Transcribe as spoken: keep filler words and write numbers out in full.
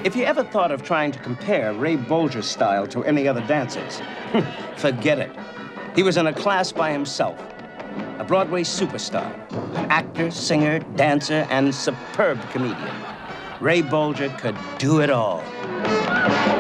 If you ever thought of trying to compare Ray Bolger's style to any other dancers, forget it. He was in a class by himself. A Broadway superstar, an actor, singer, dancer, and superb comedian. Ray Bolger could do it all.